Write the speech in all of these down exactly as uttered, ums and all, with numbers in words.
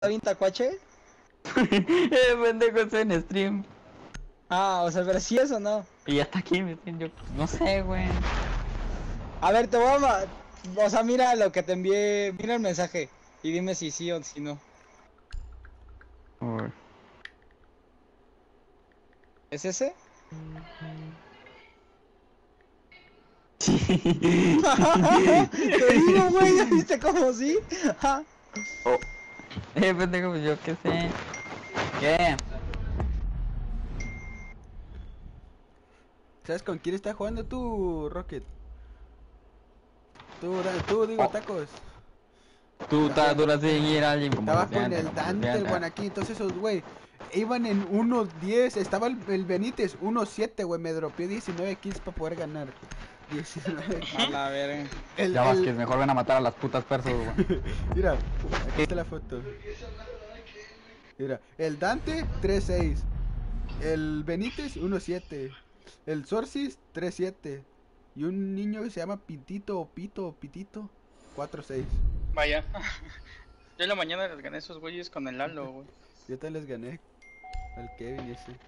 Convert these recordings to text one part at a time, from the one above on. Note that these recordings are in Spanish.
¿Está bien tacuache? Eh, pendejo, estoy en stream. Ah, o sea, pero sí es o no. Y ya está aquí, me yo no sé, güey. A ver, te voy a... ma- O sea, mira lo que te envié, mira el mensaje y dime si sí o si no. Uy. ¿Es ese? Sí. Te digo, güey, ¿ya viste cómo sí? Oh. Eh, pendejo, pues yo qué sé. ¿Qué? ¿Sabes con quién está jugando tú, Rocket? Tú, da- tú digo, Oh. tacos. Tú estás dura seguir a alguien como Estaba con presidente, el como Dante, el presidente. Guanaquí, entonces esos, güey, iban en uno diez, estaba el, el Benítez, uno siete, güey, me dropeó diecinueve kills para poder ganar. diecinueve A kills. la verga. El, Ya vas, que el... mejor ven a matar a las putas persas, güey. Mira, aquí está la foto. Mira, el Dante, tres seis. El Benítez, uno siete. El Sorcis, tres siete. Y un niño que se llama Pintito o Pito o Pitito, cuatro seis. Vaya. Yo en la mañana les gané a esos güeyes con el Lalo, güey. Yo te les gané. Al Kevin y ese.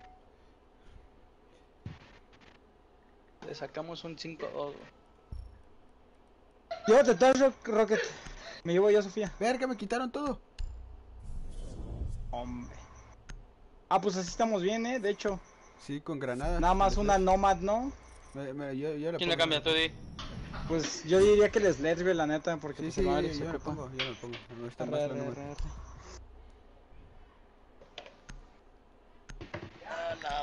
Le sacamos un cinco dos, güey. Llévate todo, Rock Rocket. Me llevo yo a Sofía. Verga, me quitaron todo. Hombre. Ah, pues así estamos bien, eh, de hecho. Sí, con granada. Nada más una Nomad, ¿no? Me, me, yo, yo ¿Quién la cambia, tú di? Pues yo diría que les Let's la neta, porque Sí, pues sí, el yo, Mario se yo me ocupa. pongo, yo me pongo. No está Arre, más la arre, número. arre, arre. ¡A la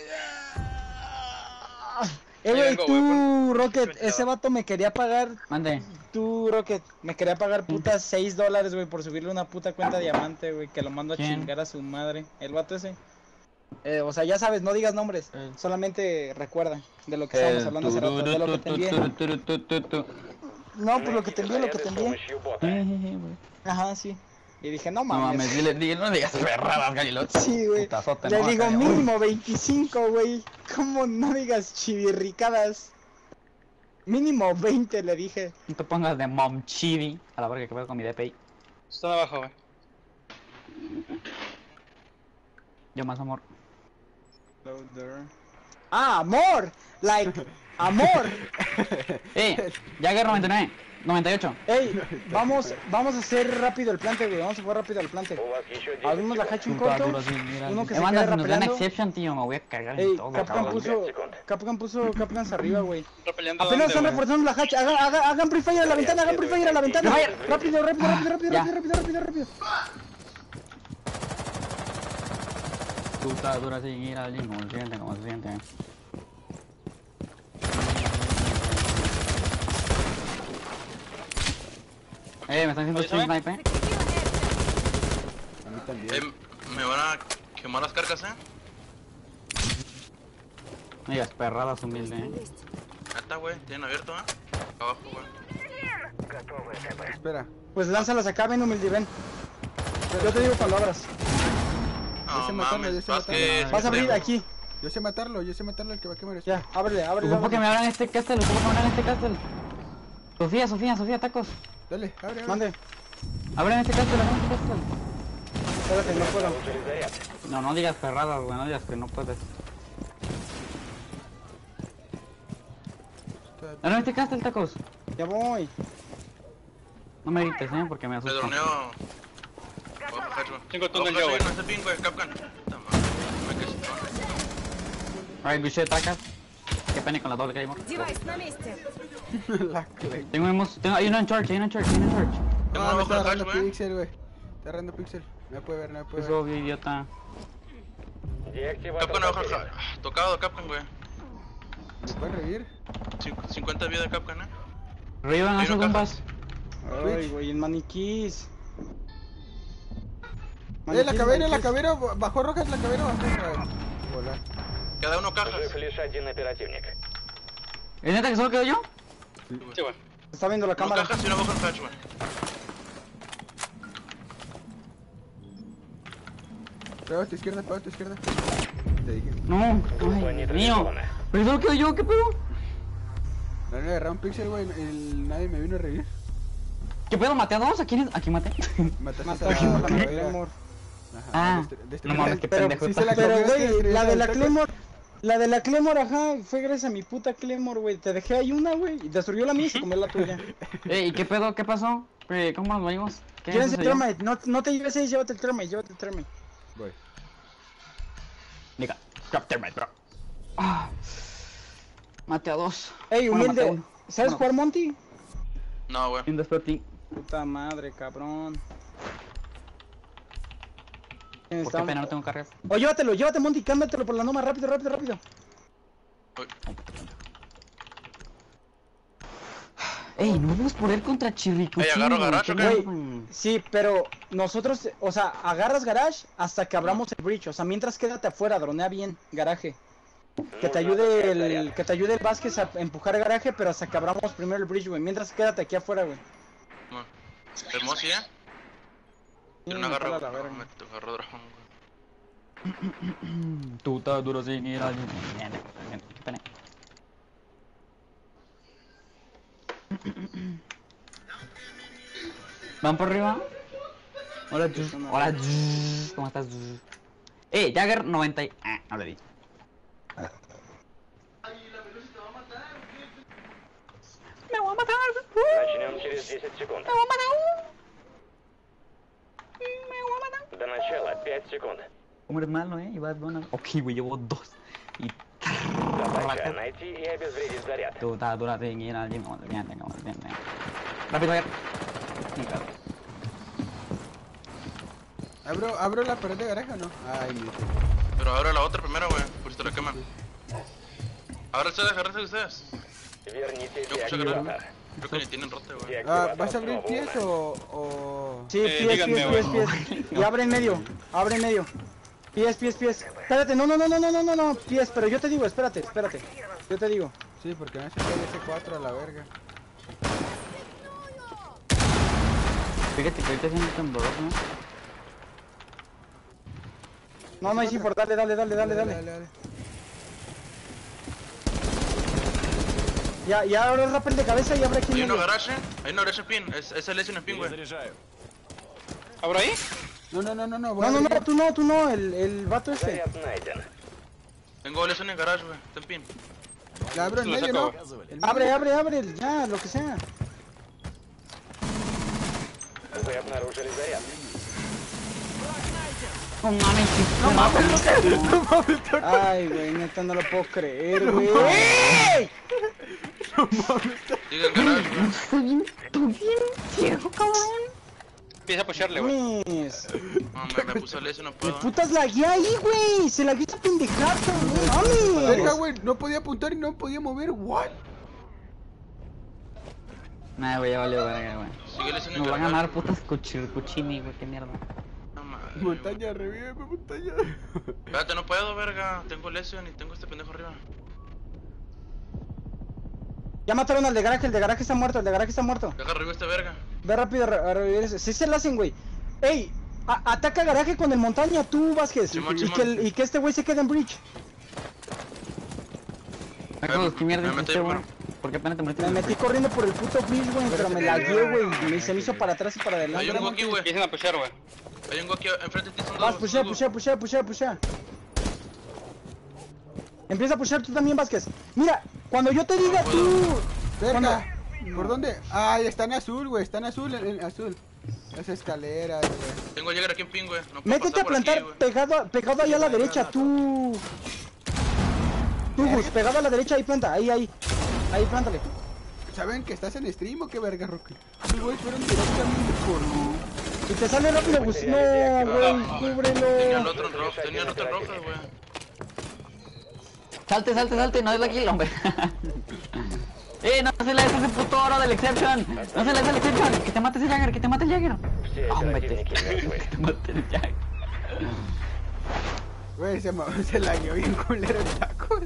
verga! Eh, Ahí güey, vengo, tú, güey, Rocket, pon- ese vato me quería pagar. Mande. Tú, Rocket, me quería pagar putas seis dólares, güey, por subirle una puta cuenta diamante, güey, que lo mando a ¿Quién? chingar a su madre. El vato ese. Eh, o sea, ya sabes, no digas nombres, Eh. solamente recuerda de lo que estábamos hablando hace rato, de lo que te envié. No, pues lo que te envié, lo que te envié. Ajá, sí. Y dije, no No mames. mames, dile, dile, no digas perradas, Galilot. Sí, güey. Putazote, Le no, digo acá, mínimo veinticinco, güey. ¿Cómo no digas chivirricadas? Mínimo veinte le dije. No te pongas de mom chibi. A la verga que veo con mi D P I. Están abajo, güey. Yo más amor. Ah, amor. Like, amor. Eh, Jagger noventa y nueve, noventa y ocho. Ey, vamos, vamos a hacer rápido el plante, güey. Vamos a jugar rápido el plante. Abrimos la hacha un corto. Uno que Me se mandas, quede nos dan rapeando. exception, tío. Me voy a cagar Ey, en todo, Capcom cabrón. puso, Capcom puso Capcom arriba, güey. Repeleando Apenas dónde, están güey. reforzando la hacha. Hagan, hagan, hagan pre-fire a la ventana, hagan pre-fire a la ventana. Pre-fire. Rápido, rápido, rápido, rápido, Ya. rápido, rápido, rápido, rápido. Puta dura seguir a alguien como se siente, como se siente. Eh, me están haciendo Oye, stream ¿sabe? snipe, eh. A mí también. Eh, me van a quemar las cargas, eh. No digas perradas humilde, eh. Ahí está, güey. Tienen abierto, eh. Acá abajo, güey. Espera. Pues lánzalas acá, ven, humilde, ven. Yo te digo cuando abras. Yo sé No matarlo, mames, yo sé vas que... matarlo. Vas a abrir tengo- aquí. Yo sé matarlo, yo sé matarlo el que va a quemar eso. Ya, ábrele, ábrele. Ocupo que ábrele. me abran este castle, ocupo que me abran este castle. Sofía, Sofía, Sofía, tacos. Dale, abre, abre. Mande. Abran este castle, abran este castle. Espérate, no puedo. No, no digas perradas, güey, no digas que no puedes. Abran este castle, tacos. Ya voy. No me grites, eh, porque me Me asusto. droneo... Abajo, Hacho. Tengo Abajo, túnel yo, Hacho, güey. no hace ping, güey. Capcan. Puta madre. Me quedé sin tono. Alright, biche, tacas. Qué pena con la doble Claymore. Девайс на месте. La clay. Tengo, hemos, tengo, hay uno en church, hay uno en church, hay uno en church. Tengo No, uno me abajo está del agarrando Hacho, güey. pixel, güey. Está agarrando pixel. No me puede ver, no me puede Es ver. obvio, idiota. Capcan abajo, ja- tocado Capcan, güey. ¿Me puede revivir? Cin- cincuenta vida de Capcan, eh. Revivan a Hay sus una caja. bombas. Ay, güey, en maniquís. Eh, la Maniquís, cabera, la maniquís. cabera, bajó rojas, la cabera bajó. Ay, volar. Queda uno cajas. ¿Es neta que solo quedo yo? Sí, güey. Está viendo la Uno cámara. cajas y uno abajo del Hacho, güey. Pega a tu izquierda, pega a tu izquierda. Te dije. No, ay, Dios mío. Pero solo quedo yo, ¿qué pedo? No le agarraron pixel, güey. El... Nadie me vino a revivir. ¿Qué pedo? ¿Maté a dos? ¿A quién, ¿A quién maté? Mataste Mataste a a la la Claymore. Claymore. Ajá, Ah, destru- no destruiste- mames, qué Pero- pendejo. sí se la Pero, comió, es que güey, destruyó la de la tacos. Claymore, la de la Claymore, ajá, fue gracias a mi puta Claymore, güey. Te dejé ahí una, güey, y destruyó la mía y se comió la tuya. Ey, ¿y qué pedo? ¿Qué pasó? Eh, ¿Cómo nos morimos? ¿Qué Llévense el sucedió? Thermite, no, no te lleves ese, llévate el Thermite, llévate el Thermite. Voy. Diga, grab thermite, bro. Ah, maté a dos. Ey, Bueno, maté a humilde, uno. ¿sabes Bueno. jugar Monty? No, güey. In the thirty. Puta madre, cabrón. ¿Por qué Está- pena no tengo cargas? O llévatelo, llévate Monty, cámbiatelo por la noma, rápido, rápido, rápido. Ey, no vamos a poner contra Chirrico. Ey, agarro garage, ¿o qué? Sí, pero nosotros, o sea, agarras garage hasta que abramos el bridge, o sea, mientras quédate afuera, dronea bien, garaje. Que te ayude el, que te ayude el Vázquez a empujar el garaje, pero hasta que abramos primero el bridge, güey. Mientras quédate aquí afuera, güey. No. Hermoso, ¿eh? Tiene un Sí, agarro. me pela la No, verga. me te agarro dragón, güey. Tú estás duro sin ir al... Qué pena. ¿Van por arriba? Hola, Jus. Hola, Jus. ¿Cómo estás, Jus? Eh, Jagger noventa y... Ah, no le di. Me voy a matar. Начнем через десять секунд. Me voy a matar. Me voy a matar. До начала пять секунд. ¿Cómo eres malo, eh? Y vas bueno. Ok, güey, llevo dos. Y... Задача найти и обезвредить заряд. Tú estás dura sin ir al gym. Bien, bien, bien, bien. Rápido, Jagger. Sí, claro. ¿Abro, ¿Abro la pared de garaje o no? Ay, mi. Pero ahora la otra primero, güey. Por si te la queman. Ahora ustedes, agárrense ustedes. Верните Yo escucho agarrar. деактиватор. Creo que ni tienen rote, güey. Ah, Деактиватор ¿vas a abrir снова pies online. o, o...? Sí, Eh, pies, díganme, pies, pies, güey. pies. Y abre en medio, abre en medio. Pies, pies, pies. Espérate, no, no, no, no, no, no, no, no, pies, pero yo te digo, espérate, espérate. Yo te digo. Sí, porque no se cae ese cuatro a la verga. Fíjate que ahorita es un tembloroso, ¿no? No, no, es importante, dale, dale, dale, dale. dale. Ya, ya ahora rappel de cabeza y abre aquí en Hay uno medio. garage, hay uno garage en pin. Es, es el S en pin, güey. ¿Abro ahí? No, no, no, no, no, voy No, a no, abrir. no, tú no, tú no, el, el vato ese. Заряд найден. Tengo el S en el garage, güey. Está en pin. La abro en Se lo medio, saco, ¿no? güey. El medio. Abre, abre, abre, ya, lo que sea. Вы обнаружили заряд. No mames, sí. No mames. Ay, güey, neta, no lo puedo creer, güey. Diga el garage, güey. Estoy bien, estoy bien ciego, cabrón. Empieza a pusharle, güey. Mames. No, me, me puse el S, no ¿Qué puedo. putas la guía ahí, güey? Se la guía esa pendejada, no Verga, mames. güey, no podía apuntar y no podía mover, what? Nah, güey, ya valió verga, güey. Sigue el S en el Nos van a garage. ganar putas cochi- cochini, güey, qué mierda. No, madre. Montaña, revive, montaña. Espérate, no puedo, verga. Tengo el S y tengo este pendejo arriba. Ya mataron al de garaje, el de garaje está muerto, el de garaje está muerto. Deja arriba este verga. Ve rápido a re- a revivir ese. Sí se la hacen, güey. Ey, a- ataca garaje con el montaña, tú, Vázquez. Simón, y, Simón. que el- y que este güey se quede en bridge. Marcos, ¿qué mierda me metí hiciste, güey? primero. ¿Por qué apenas te metiste? Me metí corriendo por el puto bridge, güey, pero me lagué, güey. Y me- se me hizo para atrás y para Hay adelante. un aquí, güey. Empiezan a pushar, güey. Hay un aquí enfrente de ti. Son Vas, dos. pushea, son dos. pushea, pushea, pushea, pushea. Empieza a pushear tú también, Vázquez. Mira, cuando yo te diga, tú... Verga. ¿Por dónde? Ay, está en azul, güey, está en azul, en, en azul. Las escaleras, güey. Tengo el Jäger aquí en pin, güey. No puedo Métete pasar a por aquí, plantar güey. pegado, a- pegado ahí a la derecha, tú. Tú, Gus, pegado a la derecha, ahí planta, ahí, ahí. Ahí, plántale. ¿Saben que estás en stream o qué verga, Rocky? Sí, güey, fueron directamente por... Y te sale rápido, Gus. No, güey, Tenía el cúbrelo. otro en rojo. Tenía el otro en rojo, güey. Salte, salte, salte, no es la kill, hombre. Eh, no se le des ese puto oro del Exception. No se le des el Exception. Que te mate ese Jagger, que te mate el Jagger. Все Hombre, te... оперативники мертвы. que te mate el Jagger. Güey, se, ma- se la guió bien culero el tacos.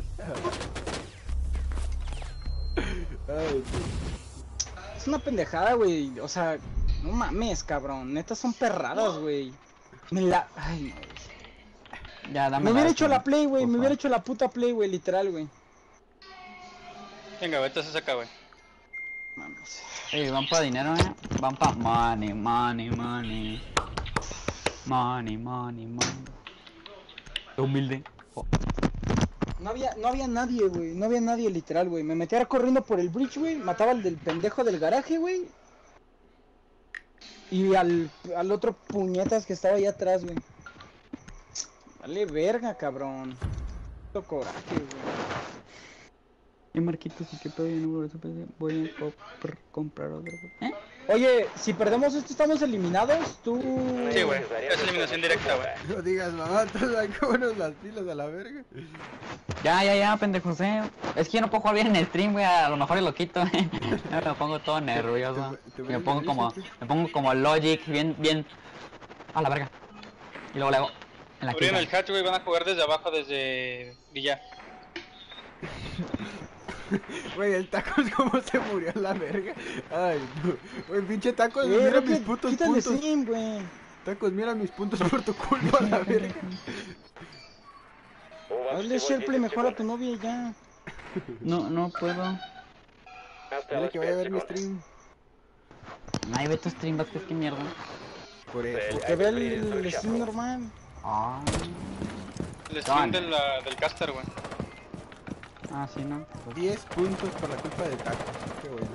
Ay, Es una pendejada, güey. O sea, no mames, cabrón. Neta son perradas, güey. Me la. Ay, no, güey. Ya, dame Me hubiera la- hecho la play, güey. por Me hubiera favor. hecho la puta play, güey, literal, güey. Venga, güey, entonces acá, güey. Mames. Eh, van para dinero, eh. Van pa money, money, money. Money, money, money. Qué humilde. Oh. No había, no había nadie, güey. No había nadie, literal, güey. Me metía corriendo por el bridge, güey. Mataba al del pendejo del garaje, güey. Y al, al otro puñetas que estaba allá atrás, güey. Vale verga, cabrón. Qué coraje, güey. Y Marquitos, ¿y qué pedo? Yo no voy a, voy a compr comprar otro. ¿Eh? Oye, si perdemos esto, ¿estamos eliminados? Tú... Sí, güey. Es eliminación directa, güey. No digas, mamá, todos hay como unos las pilas a la verga. Ya, ya, ya, pendejos, eh. Es que yo no puedo jugar bien en el stream, güey. A lo mejor lo quito, eh. Me pongo todo nervioso. Te- te Me voy pongo a- como, me pongo como Logic, bien, bien. A la verga. Y luego le hago en la Abrieron quinta. el hatch, güey. Van a jugar desde abajo, desde Villa. Güey, el Tacos como se murió a la verga. Ay, no. Güey, pinche Tacos, Eh, mira Rocket, mis putos quita el puntos. stream, güey. Tacos, mira mis puntos por tu culpa, la verga. У вас Hazle всего SharePlay десять mejor a tu секунд. novia y ya. No, no puedo. Mira Осталось que vaya a пять ver mi секунд. stream. Ay, ve tu stream, Vázquez, qué mierda. Por eso. Que vea el, el stream normal. Ah, El stream Done. del, la- del caster, güey. ah, sí, ¿no? Pues, diez puntos por la culpa de Tacos. Qué bueno.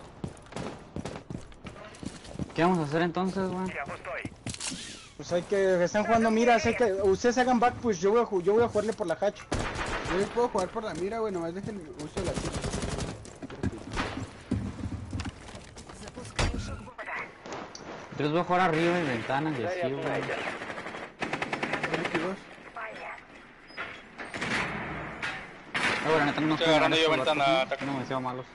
¿qué vamos a hacer entonces, güey? Pues hay que... Están jugando miras, hay que... Ustedes hagan back push, yo voy a, ju- yo voy a jugarle por la hatch. Yo les puedo jugar por la mira, güey, nomás dejen uso la chica. Yo les voy a jugar arriba y ventanas y así, Заряд güey. найден. veintidós. Pero bueno, neta, no nos Estoy agarrando juegan yo estos ventana, vatos, ataque. no, no me deseo malos.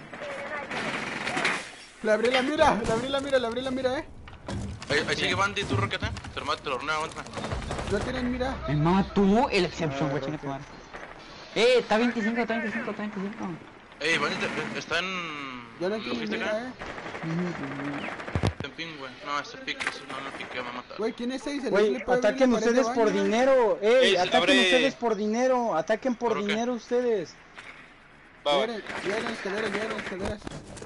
Le abrí la mira, le abrí la mira, le abrí la mira, eh. Ahí, ahí sigue Bandy, tú, Rocket, eh. Te lo mato, te lo horneo, aguanta. No tienen mira. Me mató el Exception, güey, chinga tu madre. Eh, está veinticinco, está veinticinco, está veinticinco. Ey, Bandy te- está en... Ya no ¿lo tienen viste acá? mira, eh. Está en ping, güey. No, ese pick, ese no lo piqué, me va a matar. Güey, ¿quién es seis? Güey, ataquen ustedes por dinero. Ey, Ey, se ataquen abre- ustedes por dinero. Ataquen por ¿Por qué? dinero ustedes. Va, güey. Llegan, llegan escaleras, llegan escaleras.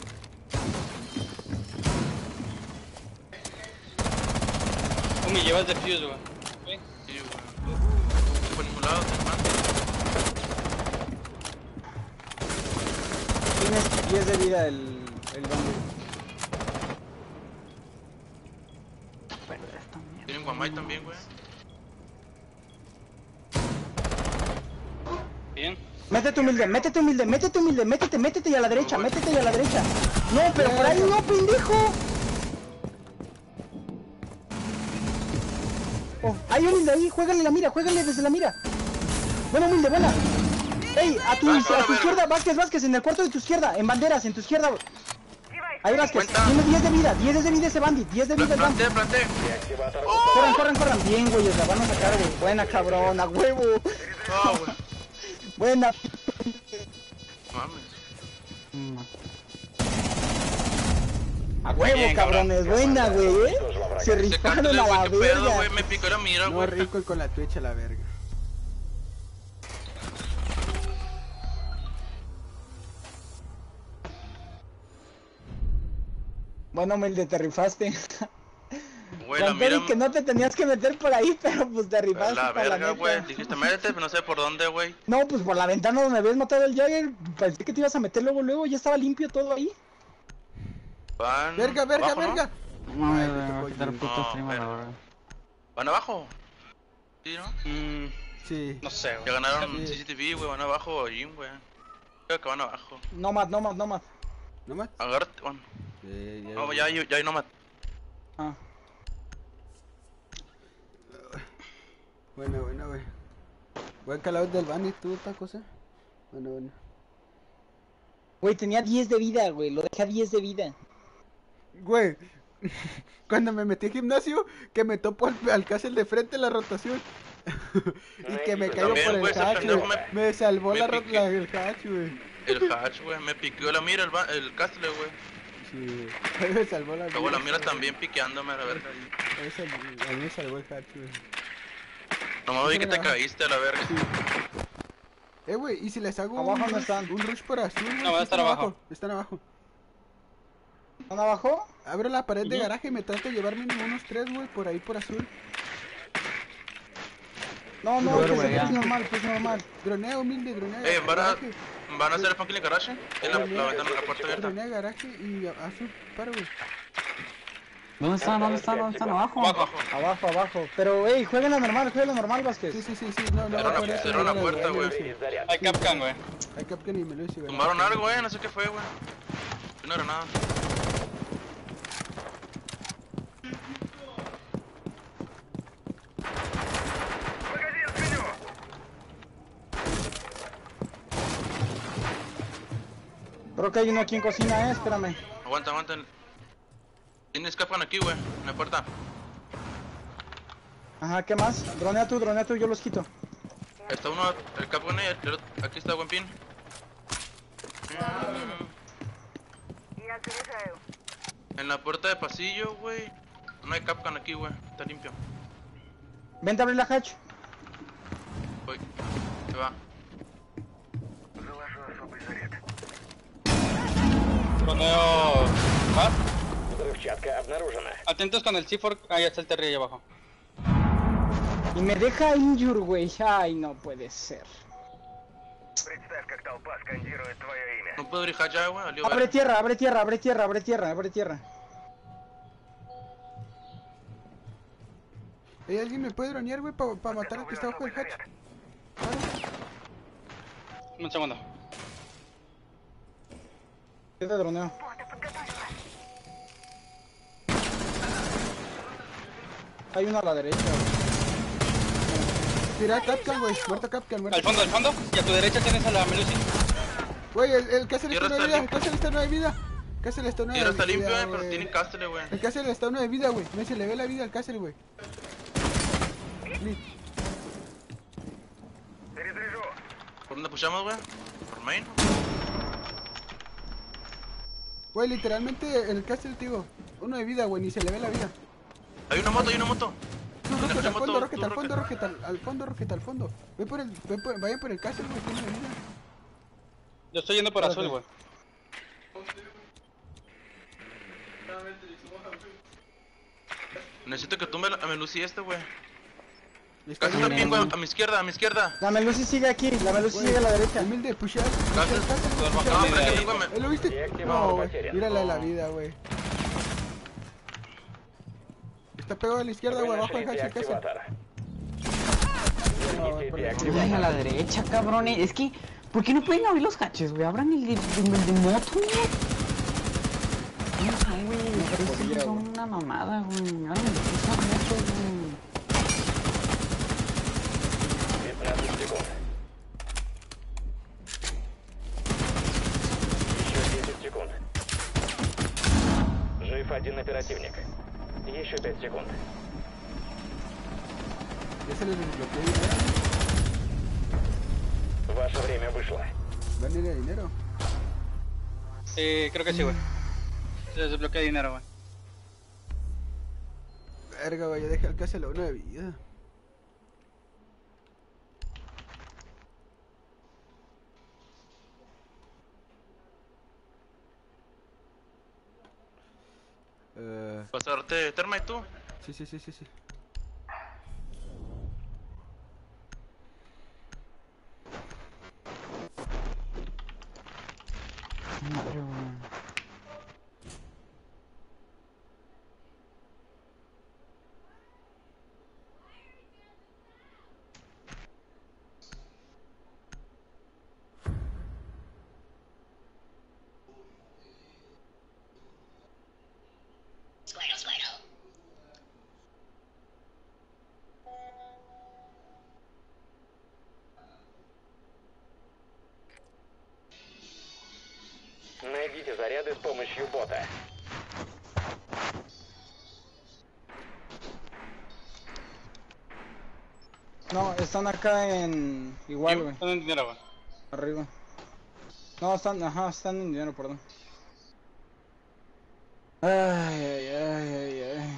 Umi, llevas defuse, güey. ¿Sí? Sí, güey. No por ningún lado, te mato. Tienes diez de vida el, el bandido. Tienen Guamay también, güey. Bien. Métete humilde, métete humilde, métete humilde, métete, métete y a la derecha, métete y a la derecha. No, pero por ahí no, pendejo. Oh, hay humilde ahí, juégale la mira, juégale desde la mira. Buena humilde, buena. Ey, a tu, Ah, a no, tu verga. izquierda, Vázquez, Vázquez, en el cuarto de tu izquierda, en banderas, en tu izquierda. Ahí Vázquez, Cuenta. tiene diez de vida, diez de vida ese bandit, diez de vida el bandit. Planté, planté. Деактиватор Corran, corran, corran, bien, güey, la van a sacar, güey. Buena, cabrón, a huevo. No, güey. Buena. Mames. Mm, A huevo, Bien, cabrones, cabrón. buena, güey, eh. Se Ese rifaron cántale, a la güey, qué pedo, verga. güey. Me picó la mira, No, güey. rico y con la Twitch a la verga. Bueno, humilde, te rifaste. Güey, la Con todo mira. y que no te tenías que meter por ahí, pero pues te A rifaste la para la verga, neta. güey. Dijiste, métete, pero no sé por dónde, güey. No, pues por la ventana donde habías matado al Jagger, pensé que te ibas a meter luego, luego, ya estaba limpio todo ahí. Van. Verga, verga, abajo, ¿no? verga. No, Ay, me me voy tocó a quitar el Jim. puto No, stream a la verga. verdad. ¿Van abajo? Sí, ¿no? Mm, Sí. no sé, Ya güey. ganaron Sí. C C T V, güey. Van abajo o Jim, güey. Creo que van abajo. Nomad, nomad, nomad. ¿No más? Agárrate, bueno. Sí, ya, No, ya, hay- ya hay nomás. Ah. Bueno, bueno, güey. Buen calado del Bunny, tú, esta cosa. Bueno, bueno. Güey, tenía diez de vida, güey, lo dejé a diez de vida. Güey, cuando me metí al gimnasio, que me topo al, al castle de frente en la rotación. Y que me caigo También, por el güey, ese hatch, pendejo güey. me- Me salvó me la, ro- piqué. la- el hatch, güey. El hatch, güey. Me piqueó la mira el, ba- el castle, güey. Sí, güey. Me salvó la Luego la mira güey. también piqueándome a la verga. Me salvó- A mí me salvó el hatch, güey. Nomás vi que te caíste a la verga. Eh, güey, ¿y si les hago Abajo un, no rush, están. un rush por azul, güey? No, van a Sí estar abajo. Están abajo. ¿Están abajo? Abro la pared de Ujú. garaje y me trato de llevar mínimo unos tres, güey, por ahí por azul. No, no, Joder, que güey, se ya. es normal, pues normal. Dronea humilde, dronea Eh, van a, garaje. van a hacer el fucking garage. Tiene la, la ventana, la puerta abierta. Dronea garaje y a- azul, paro, güey. ¿Dónde están? ¿Dónde están? ¿Dónde están? Abajo. Abajo. Abajo, abajo. Pero, ey, jueguen la normal, jueguen la normal, Vázquez. Sí, sí, sí, sí, no, no, Cerraron por la- eso, cerraron la no, puerta, güey. Разрядить заряд. Hay Capcan, güey. Hay Capcan y me lo hice, güey. Tumbaron algo, güey. No sé qué fue, güey. Una granada. Creo que hay uno aquí en cocina, eh, espérame. Aguanta, aguanta. Tienes Capcan aquí, güey. En la puerta. Ajá, ¿qué más? Dronea tú, dronea tú, yo los quito. Está uno, el Capcan ahí. el otro- Aquí está, buen pin. En la puerta de pasillo, güey. No hay Capcan aquí, güey. Está limpio. Vente a abrir la hatch. Voy. Se va. Troneo. ¿Va? Взрывчатка обнаружена. Atentos con el C cuatro. Ahí está el Terry ahí abajo. Y me deja injure, güey. Ay, no puede ser. No puedo abrir ya, güey. Valió, Abre verga. tierra, abre tierra, abre tierra, abre tierra, abre tierra. Ey, ¿alguien me puede dronear, güey, para pa matar al que está abajo del hatch? Un segundo. Yo te droneo. Hay uno a la derecha. Tira Capcan, güey, muerto Capcan, muerto. Al fondo, al fondo. Y a tu derecha tienes a la Melusi. Güey, el, el Castle está Tierra uno de está vida, el limpio. Castle está uno de vida. Castle está uno de Tierra vida, está limpio, eh, pero güey. tiene castle, güey. El Castle está uno de vida, güey. No se le ve la vida al Castle, güey. Ni- ¿Por dónde pushamos, güey? ¿Por main? Güey, literalmente el Castle, tío, uno de vida, güey, ni se le ve la vida. Hay una moto, hay una moto. Tú, Rocket, Una al fondo, moto, Rocket, tú, al fondo, Rocket. Rocket, al, al fondo, Rocket, al fondo. Ve por el, ve por, vayan por el Castle, güey, tiene vida. Yo estoy yendo por azul, güey. Necesito que tumbe a Melusi este, güey. Está Casi bien, está bien, güey. güey. A mi izquierda, a mi izquierda. La Melusi sigue aquí, la Melusi Güey, sigue a la derecha. Humilde, pushar. Castle. pushar Castle, Los pushar. No, bajamos pero de que ahí. tengo a me- ¿Eh, ¿Lo viste? Deactivado No, güey. poтеря. Mírale la vida, güey. Está pegado a la izquierda, Вы güey, abajo del нашли hatch, el Castle. деактиватор. No, Верните por la деактиватор. Ay, a la derecha, cabrones. Es que, ¿por qué no pueden abrir los hatches, güey? Abran el de, el de moto, güey. No sé, güey. Estos son una mamada, güey. Abran el de moto, güey. пятнадцать секунд. Еще десять секунд. Жив один оперативник. Еще пять секунд. Ya se les desbloqueó dinero. Ваше время вышло. ¿Van a ir a dinero? Eh, creo que sí, güey. Se les desbloquea dinero, güey. Verga, güey, ya dejé al Castle a uno de vida. Eh, Pasarte Termite tú. sí, sí, sí, sí, sí. Madre, güey. Найдите заряды с помощью бота. No, están acá en... Igual, güey. Están en dinero, güey. Arriba. No, están... Ajá, están en dinero, perdón. Ay, ay, ay, ay, ay.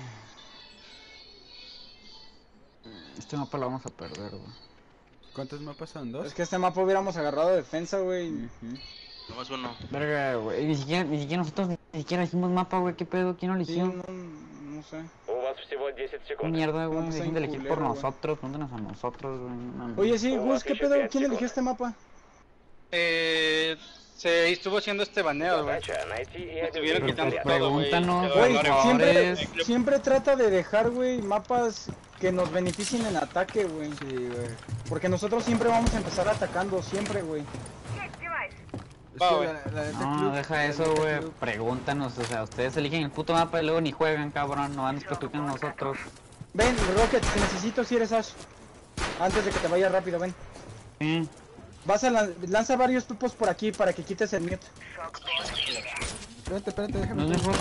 Este mapa lo vamos a perder, güey. ¿Cuántos mapas son? ¿Dos? Es que este mapa hubiéramos agarrado defensa, güey. Nomás uno. Verga, güey. Ni siquiera, ni siquiera nosotros Ni siquiera hicimos mapa, güey, ¿qué pedo? ¿Quién no lo Sí, hicieron? no, no sé. У вас всего десять ¿Qué секунд. mierda, güey? No, Dejen de elegir culero, por güey. nosotros, pónganos a nosotros, güey. No, no. Oye, sí, Oh, Gus, ¿qué hace pedo? pet ¿Quién eligió segundos. este mapa? Eh, se estuvo haciendo este baneo, güey. Задача найти и Estuvieron обезвредить quitando заряд. todo, güey. Pregúntanos, Quedó Güey, por enorme. siempre, favor. siempre trata de dejar, güey, mapas que nos beneficien en ataque, güey. Sí, güey. Porque nosotros siempre vamos a empezar atacando, siempre, güey. Es Va, que güey. la- la neta No, club- deja la eso, neta güey. club- Pregúntanos, o sea, ustedes eligen el puto mapa y luego ni juegan, cabrón. No van a platicar nosotros. Ven, Rocket, te necesito si eres Ash. Antes de que te vayas rápido, ven. Sí. Vas a lan- lanza varios tupos por aquí para que quites el mute. Espérate, espérate, déjame. No es mejor.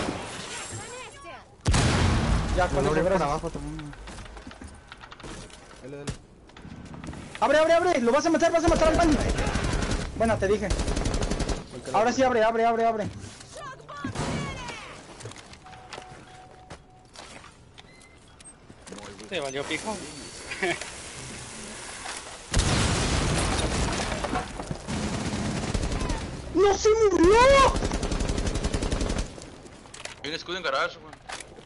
Ya, con Lo eso, abrí por gracias. abajo también. Dale, dale. Abre, abre, abre, lo vas a matar, vas a matar al Bunny. Bueno, te dije. Ahora sí abre, abre, abre, abre. Se valió pico. ¡No se murió! Hay un escudo en garage, güey.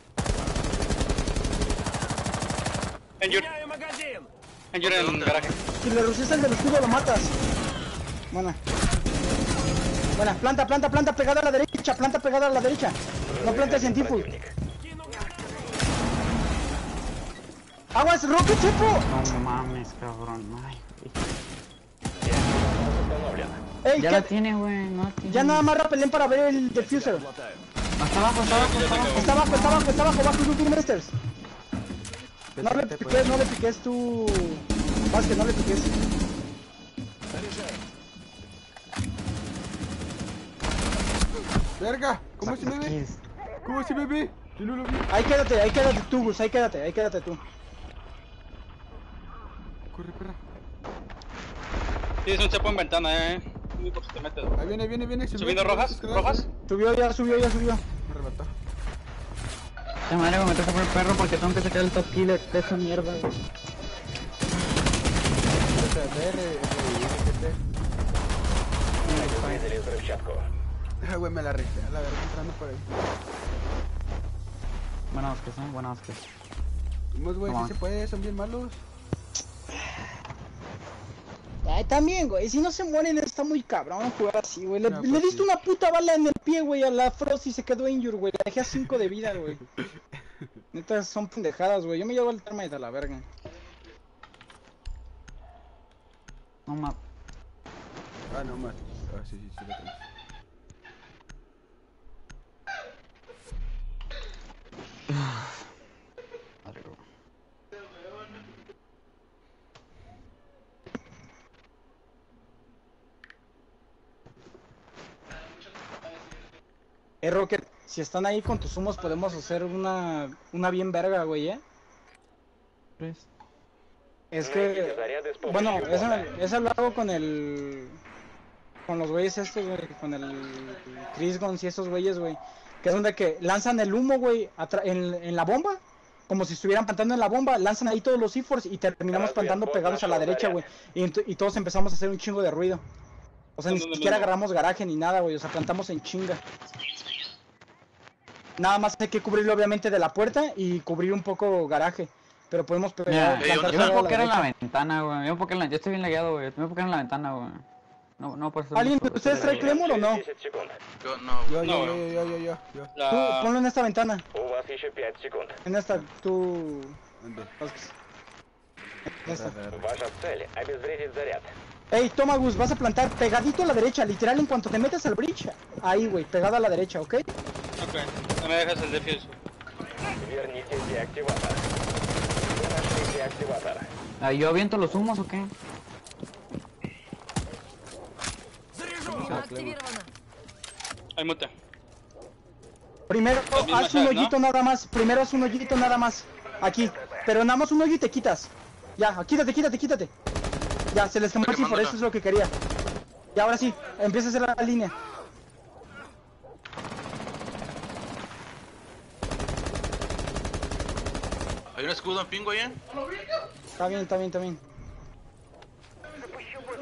Enjure. Enjure en ¿Dónde? garaje. Si le rushes el del escudo lo matas. Buena. Buena, planta, planta, planta pegada a la derecha, planta pegada a la derecha. No plantes en Tifu. Противник. ¡Aguas, Rocket, chepo! No mames, cabrón. Ay, güey. Установлен. Ey, Ya ¿qué? la tiene, güey. No la tiene. Ya nada más repelen para ver el diffuser. Hasta abajo, hasta abajo, hasta abajo. Está abajo, está abajo, está abajo, bajo tu Masters. No le Espérate, piques, no le piques tu... Vázquez, no le piques. Verga, ¿cómo se me ve? Kiss. ¿Cómo se me ve? Yo no lo vi. Ahí quédate, ahí quédate tú, Gus, ahí quédate, ahí quédate tú. Corre, perra. Tienes un cepo en ventana, eh. Muy por si te metes. Ahí viene, viene, viene. ¿Subiendo rojas? ¿Rojas? Subió ya, subió ya, subió. Me arrebató. Esta madre, güey, me toca por el perro porque tengo que sacar el top killer de esa mierda, güey. R, R, R, Вывели взрывчатку. Ah, güey, me la rifé, a la verga, entrando por ahí. Buenas que son, buenas que. Vamos, güey, Come si on. se puede, son bien malos. Ay, también, güey, si no se mueren está muy cabrón jugar así, güey. Le, No, le pues diste sí. una puta bala en el pie, güey, a la Frost y se quedó injured, güey. Le dejé a cinco de vida, güey. Neta, son pendejadas, güey. Yo me llevo el termite a la verga. No mames. Ah, no, más. Ah, sí, sí, sí, lo tengo. Madre, güey. Eh, Rocket, si están ahí con tus humos podemos hacer una, una bien verga, güey, ¿eh? Tres. Es Найдите que, заряды с помощью bueno, esa, бота. esa lo hago con el, con los güeyes estos, güey, con el Chris Guns y esos güeyes, güey, que es donde que lanzan el humo, güey, atra- en, en la bomba, como si estuvieran plantando en la bomba, lanzan ahí todos los C cuatro y terminamos plantando pegados a la derecha, güey, y, ent- y todos empezamos a hacer un chingo de ruido. O sea, ni No, no, no, siquiera no. agarramos garaje ni nada, güey, o sea, plantamos en chinga. Nada más hay que cubrirlo obviamente de la puerta y cubrir un poco garaje. Pero podemos Mira, pegar, Ey, plantar ¿dónde yo me está? pegado a puedo la quedar en la derecha. ventana, güey. Yo me puedo quedar en la... Yo estoy bien lagueado, güey. Yo me puedo quedar en la ventana, güey. No, no, por eso... ¿Alguien de ustedes trae Взрывание Claymore o no? через десять секунд. Yo no, Yo, güey. yo, No, yo, yo, yo, yo, yo. Tú, La... ponlo en esta ventana. У вас еще пять секунд. En esta, tú... ¿Dónde? Vázquez. En esta. Arre, arre. Ваша цель – обезвредить заряд. Ey, toma Gus, vas a plantar pegadito a la derecha, literal en cuanto te metes al bridge. Ahí, güey, pegado a la derecha, ¿ok? Ok, no me dejas el defuse. Верните деактиватор. Вы нашли деактиватор. Ah, ¿yo aviento los humos o qué? Мина активирована. Hay mute. Primero Las mismas haz un llaves, ¿no? hoyito nada más, primero haz un hoyito nada más. Aquí, pero nada más un hoyo y te quitas. Ya, quítate, quítate, quítate. Ya, se les quemó Está así, por quemándola. eso es lo que quería. Y ahora sí, empieza a hacer la línea. Hay un escudo en pingo ahí, eh. Está bien, está bien, está bien.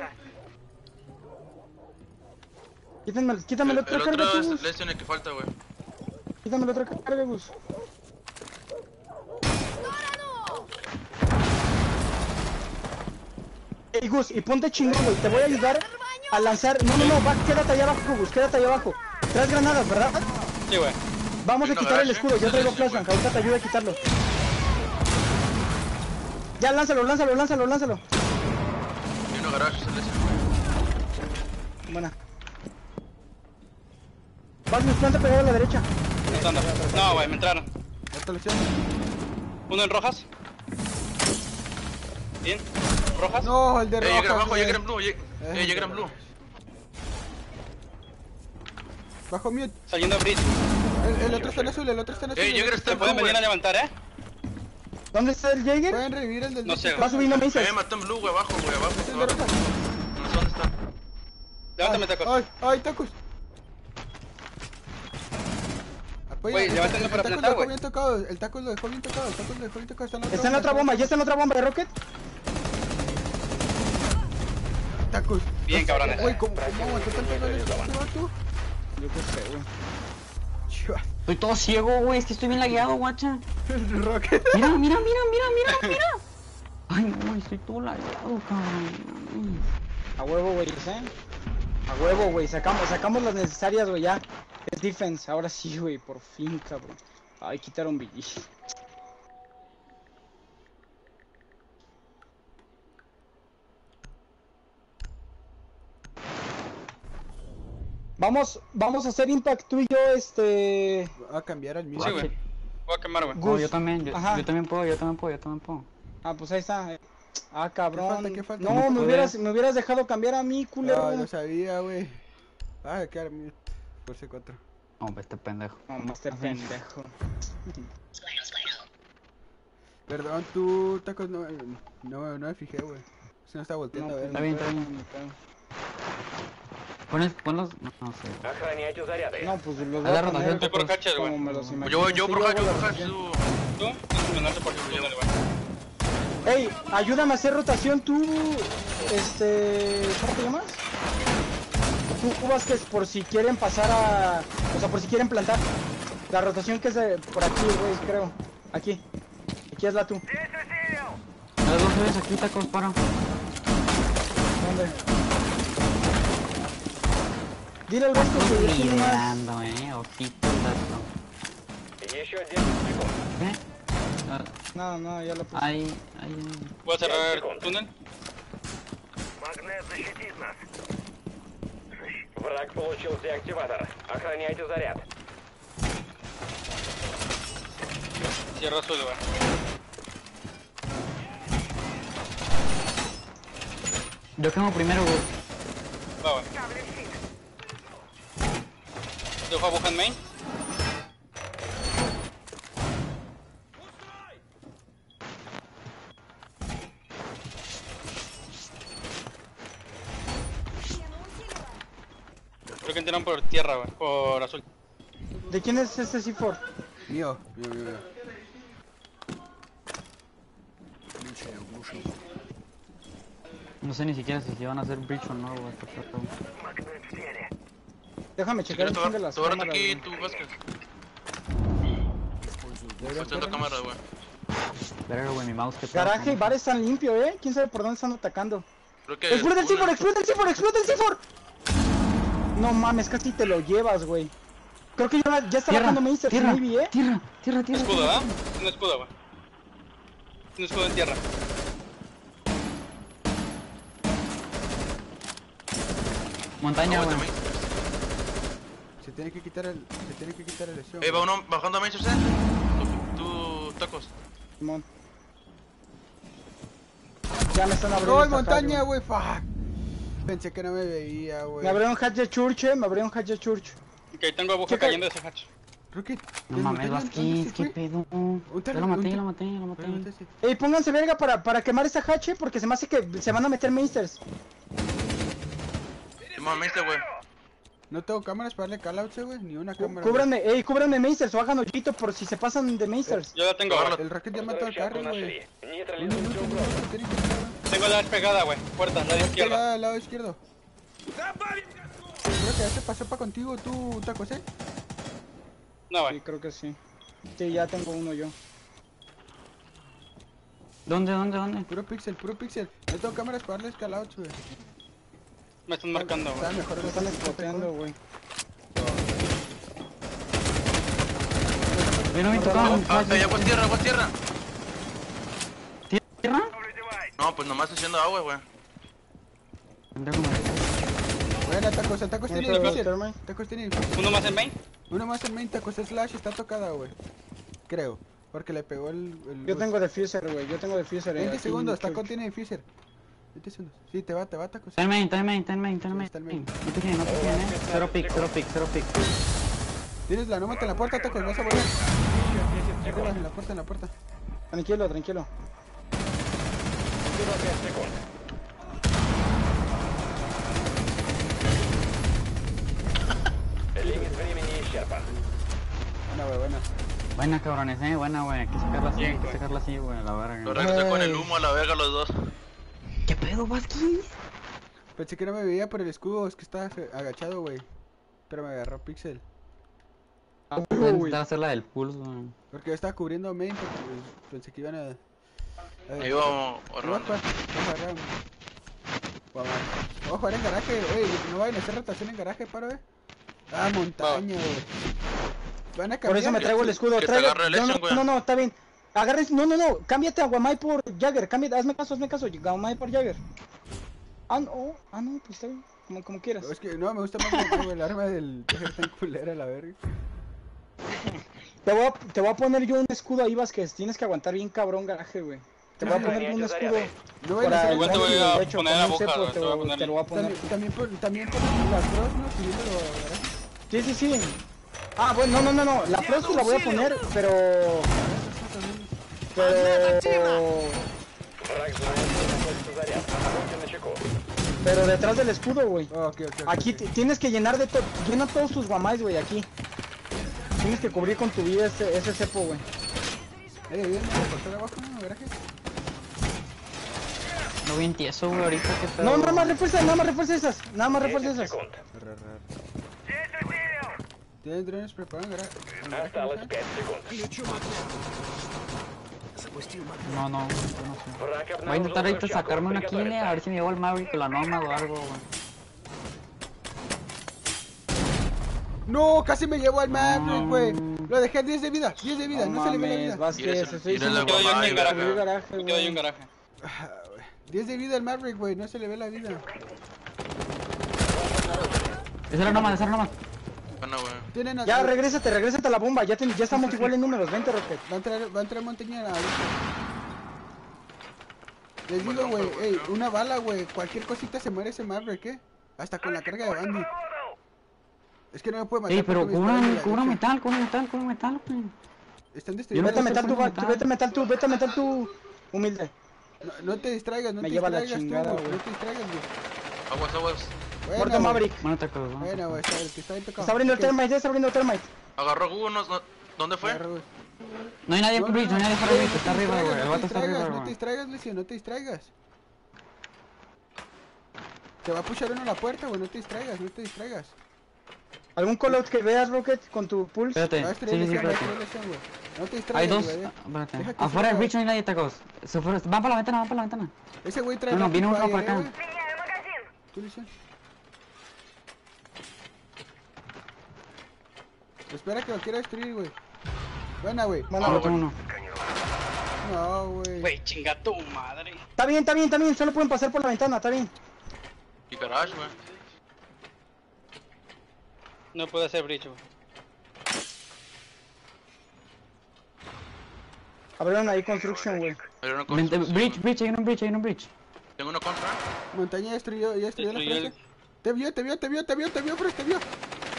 Quítenme, quítame el El, otro el carga, otro es chicos. el este en el que falta, güey. Quítame la otra carga, Gus. Ey, Gus, y ponte chingón, güey. Te voy a ayudar a lanzar. No, no, no, va, quédate allá abajo, Gus. Quédate allá abajo. Traes granadas, ¿verdad? Sí, güey. Vamos a quitar el escudo. Yo traigo flashbang. Ahorita te ayudo a quitarlo. Ya, lánzalo, lánzalo, lánzalo, lánzalo. Hay uno garage, sale ese, güey. Buena. Vas, mis plantas pegado a la derecha. Entrando. No, güey, me entraron. Otra lesión. Uno en rojas. Bien. Rojas. No, el de Eh, rojas, Jäger abajo, güey. Jäger en blue, Jäger Eh, eh, Jäger en blue. Bajo mute. Saliendo a bridge. El, el otro está en azul, el otro está en azul. Eh, el Jäger otro está Se en pueden blue, venir a güey. levantar, eh. ¿Dónde está el Jaeger? Pueden revivir el del No de- sé, Va subiendo Eh, Maces. me mató en blue, güey, abajo, güey, abajo. Es el de abajo. rojas. No sé dónde está. Levántame, tacos. Ay, ay, tacos. Apoya, Güey, el- levántame el para taco lo plantar, dejó güey. bien tocado, el taco lo dejó bien tocado, el taco lo dejó bien tocado, está en la otra Está en la otra bomba, ya está en la otra bomba de Rocket. Tacos. Bien, cabrones. Güey, ¿cómo, cómo aguantó tanto gol este vato? Yo qué sé, güey. Chua, Estoy todo ciego, güey. Es que estoy bien lagueado, guacha. el Rocket. Mira, mira, mira, mira, mira, mira. Ay, no, estoy todo lagueado, cabrón. A huevo, güey, ¿eh? A huevo, güey. Sacamos, sacamos las necesarias, güey, ya. Es defense. Ahora sí, güey, por fin, cabrón. Ay, quitaron Billy. Vamos, vamos a hacer impact tú y yo, este... Va a cambiar al mismo. Sí, güey. Voy a quemar, güey. No, Gus. yo también, yo, Ajá. yo también puedo, yo también puedo, yo también puedo. Ah, pues ahí está. Ah, cabrón. ¿Qué falta, qué falta? No, No me puede. hubieras, me hubieras dejado cambiar a mí, culero. Ah, yo sabía, güey. Ah, quedar mute. Por C cuatro. No, este pendejo. No, master pendejo. Perdón, tú, tacos, no, no, no me fijé, güey. Se no está volteando a ver. Está bien, está bien. Pones, ponlos, no, no sé. Охраняйте заряды. No, pues los A voy la a rotación poner te por catcher, güey. como me los imagino. Yo, yo Sí, por hago acá, yo la por acá, rotación. su... ¿Tú? Menarte por el túnel, güey. Ey, ayúdame a hacer rotación tú, este, ¿cómo te llamas? Tú, Vázquez, por si quieren pasar a, o sea, por si quieren plantar. La rotación que es de, por aquí, güey, creo. Aquí. Aquí es la tú. Las dos veces aquí, tacos, para. ¿Dónde? Dile al Vasco que yo tengo más. Liderando, eh, ojito, taco. Еще десять секунд. ¿Qué? Ah, No, no, ya lo puse. Ahí, ahí. Voy a cerrar el túnel. Магнит защитит нас. Враг получил деактиватор. Охраняйте заряд. Cierra azul, güey. Yo quemo primero, güey. Va, güey. Dejo aguja en main. Creo que entraron por tierra, güey. Por azul. ¿De quién es este C cuatro? Mío, mío, mío, mío. No sé ni siquiera si se van a hacer bridge o no, güey. por cierto. Déjame Si checar quieres, el fin de las te voy a cámaras. aquí, güey. tú, Vázquez. Estoy haciendo cámara, güey. Verga, güey, mi mouse que pasa. Garaje y bar están limpios, eh. ¿Quién sabe por dónde están atacando? Creo que... ¡Explota el C una- cuatro! ¡Explota el C cuatro! ¡Explota el C cuatro! No mames, casi te lo llevas, güey. Creo que ya, ya está Tierra, bajando Master, tierra, maybe, eh. tierra, tierra, tierra. Escudo, ¿ah? Un escudo, güey. Un escudo en tierra. Montaña, No, güey. güey, también. Se tiene que quitar el, se tiene que quitar el lesión. Eh, va uno bajando a Main, ¿sí? Tú, tú, tacos. Simón. Ya me están abriendo. ¡No, esta montaña, calle. güey! ¡Fuck! Pensé que no me veía, güey. Me abrieron hatch de Church, eh. Me abrieron hatch de Church. Ok, tengo aguja Checa. cayendo de ese hatch. Rocket, No ¿el mames, montaña? ¿Dónde Vázquez, se qué fue? pedo. Un Ya tar- lo maté, un ya tar- lo maté, ya lo Bueno, maté. entonces sí. Ey, pónganse verga para, para quemar esa hatch, eh, porque se me hace que se van a meter Mainsters. Simón, Main, güey. No tengo cámaras para darle callouts, eh, güey. Ni una Cú- cámara. Cúbranme, ey, cúbranme Mainsters o hagan hoyito por si se pasan de Mainsters. Yo la tengo, Agarra. güey. El Rocket ya mató al Взрывчатку carry, güey. нашли. Un Нейтрализуйте minuto, un угрозу. minuto, tiene que estar. Tengo la pegada, güey. Puerta, lado izquierda. Izquierda, al lado izquierdo. Creo que ya se pasó para contigo, tú, tacos, eh. No, Sí, güey. creo que sí. Sí, ya tengo uno yo. ¿Dónde, dónde, dónde? Puro pixel, puro pixel. No tengo cámaras para darle escalados, güey. Me están marcando, Está güey. mejor Me están exploteando, güey. Vino mi Ah, tocado. ah, eh, agua tierra, agua tierra. ¿Tierra? No, pues nomás haciendo agua, güey. Buena, tacos, el tacos tiene Otro difícil. termite. Tacos tiene difícil. Uno más en main. Uno más en main, tacos slash está tocada, güey. Creo. Porque le pegó el. el Yo tengo diffuser, güey. Yo tengo diffuser. eh, veinte aquí segundos, en- taco tiene diffuser. veinte segundos. Sí, te va, te va, tacos. Está en main, está en main, está en main, está en Sí, main. está en main. No te quedes, no te quedes, eh. Cero pick, cero pick, cero pick. Tienes la nómate en la puerta, tacos, vas a volver. Arriba, en la puerta, en la puerta. Tranquilo, tranquilo. пять секунд. Лимит времени исчерпан. Buena, güey, buena. Buena, cabrones, eh. Buena, güey. Hay que sacarla así, hay que sacarla así, güey. La Lo verga. regresé con el Ay. humo a la verga los dos. ¿Qué pedo, Vasquez? Pensé que no me veía por el escudo, es que estaba eh, agachado, güey. Pero me agarró pixel. Voy a intentar hacer la del pulse, güey. Porque yo estaba cubriendo main porque pues, pensé que iban a. a Ahí vamos, Voy a Orlando. jugar, voy a jugar round. Voy a jugar. Voy a jugar en garaje, ey, no vayan a hacer rotación en garaje, paro, eh. Ah, montaña, güey. Van a cambiar. Por eso me traigo el escudo. Que te Traiga- agarre el no, Lesion, no, güey. no, no, está bien. Agarres, no, no, no, cámbiate a Guamay por Jagger, cámbiate, hazme caso, hazme caso, Guamay por Jagger. Ah, no, ah, no, pues está bien, como, como quieras. Es que no, me gusta más el, güey, el arma del Jagger tan culera, la verga. Te voy, a, te voy a poner yo un escudo ahí, Vázquez, tienes que aguantar bien cabrón garaje, güey. Te voy a poner un escudo No vayan a para hacer el Igual te voy Vázquez, a de hecho, poner con la un boca, cepo güey, te, te voy a lo- poner- te lo voy a poner. También, también por, también por la cross, ¿no? Subiéndolo a garaje. Sí, sí, sí. Ah, bueno, no, no, no, no, la Frost la voy a poner, pero... Pero... Враг знает, что находится заряд. Будьте начеку. Pero detrás del escudo, güey. Oh, ok, ok, ok. Aquí t- tienes que llenar de todo, llena todos tus guamais, güey, aquí. Tienes que cubrir con tu vida ese, ese cepo, güey. Eh, bien, ¿me cortó de abajo, no? Garaje. No bien tieso, güey, ahorita que pedo. No, nada más refuerza, nada más refuerza esas, nada más refuerza десять esas. секунд. ¿Tienen drones preparados en garaje? en garaje, Осталось no? пять секунд. No, no, yo no sé. Враг Voy a обнаружил intentar ahorita взрывчатку. sacarme una kill, a ver si me llevo el Maverick o la Nomad o algo, güey. No, casi me llevo al Maverick, güey. Lo dejé a diez de vida, diez de vida, no, se le ve la vida. Vázquez, Mira, estoy mira diciendo la que Me quedo yo aquí Guamay, en verga. cubrir garaje. garaje, Me quedo yo en güey. garaje. Ah, güey. diez de vida al Maverick, güey, no se le ve la vida. Esa es la Nomad, esa es la Nomad. Bueno, güey. Tienen a... Ya, regrésate, regrésate a la bomba, ya, te- ya estamos igual en números, vente, Rocket. Va a entrar, va a entrar montañera ahorita. Les digo, güey, ey, una bala, güey, cualquier cosita se muere ese Maverick, ¿eh? Hasta con la carga de Bandit. Es que no me puede matar. Ey, pero porque me disparan cubran, de la cubran derecha. metal, cubran metal, cubran metal, güey. Están Yo destruyendo. Vete a no metal sé tú, por Va- qué vete a metal tú, vete a metal tú, humilde. No, no te distraigas, no Me te lleva la distraigas chingada, tú, güey. güey. No te distraigas, güey. Aguas, aguas. Buena, Muerto güey. Maverick. Bueno, te acuerdo, Buena, güey, está, el que está bien tocado. Está abriendo el Ok, termite, ya está abriendo el termite. Agarró Hugo, no, no- ¿dónde fue? agarra, güey. No hay nadie No, por bridge, no hay nadie por no, bridge, no está te arriba, güey. distraigas, El no vato te está distraigas, arriba, no te güey. distraigas, Lucio, no te distraigas. Te va a pushar uno a la puerta, güey, no te distraigas, no te distraigas. ¿Algún callout que veas, Rocket, con tu pulse? Espérate, Va a sí, estrellar sí, sí, lesión, va a espérate. estrellar lesión, güey. No te Hay distraigas, dos, güey. ah, espérate. Deja que Afuera del salga. bridge no hay nadie, tacos. Se fueron, van para la ventana, van para la ventana. Ese güey trae No, no, rapid viene uno fire, para acá. eh, güey. Tú, Lucio. Espera que lo quiera destruir, güey. Buena, güey. Bueno, Ah, otro uno. No, güey. Güey, chinga tu madre. Está bien, está bien, está bien, solo pueden pasar por la ventana, está bien. Y garage, güey. No puede hacer bridge, güey. Abrieron ahí construction, güey. Hay una Vente, construcción, bridge, güey. bridge, hay uno bridge, hay uno bridge. Tengo uno contra. Montaña destruyó, ya destruyó la Destruyó el- fresa. Te vio, te vio, te vio, te vio, te vio, pero te vio.